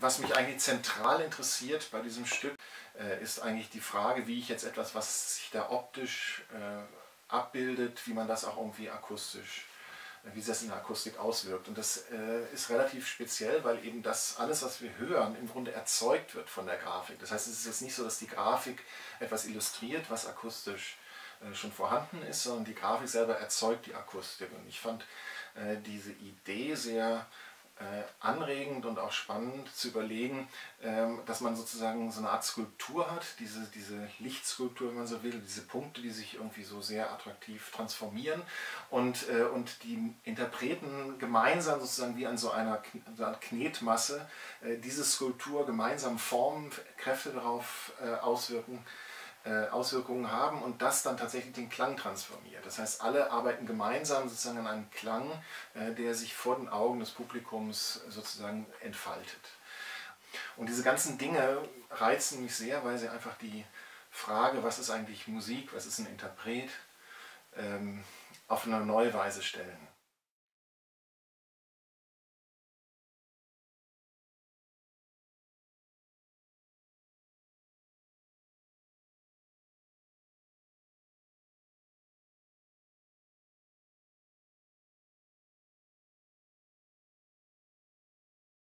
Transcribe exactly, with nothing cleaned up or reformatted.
Was mich eigentlich zentral interessiert bei diesem Stück, äh, ist eigentlich die Frage, wie ich jetzt etwas, was sich da optisch äh, abbildet, wie man das auch irgendwie akustisch, äh, wie sich das in der Akustik auswirkt. Und das äh, ist relativ speziell, weil eben das alles, was wir hören, im Grunde erzeugt wird von der Grafik. Das heißt, es ist jetzt nicht so, dass die Grafik etwas illustriert, was akustisch äh, schon vorhanden ist, sondern die Grafik selber erzeugt die Akustik. Und ich fand äh, diese Idee sehr Äh, anregend und auch spannend zu überlegen, ähm, dass man sozusagen so eine Art Skulptur hat, diese, diese Lichtskulptur, wenn man so will, diese Punkte, die sich irgendwie so sehr attraktiv transformieren und, äh, und die Interpreten gemeinsam sozusagen wie an so einer, so einer Knetmasse äh, diese Skulptur gemeinsam formen, Kräfte darauf äh, auswirken, Auswirkungen haben und das dann tatsächlich den Klang transformiert. Das heißt, alle arbeiten gemeinsam sozusagen an einem Klang, der sich vor den Augen des Publikums sozusagen entfaltet. Und diese ganzen Dinge reizen mich sehr, weil sie einfach die Frage, was ist eigentlich Musik, was ist ein Interpret, auf eine neue Weise stellen.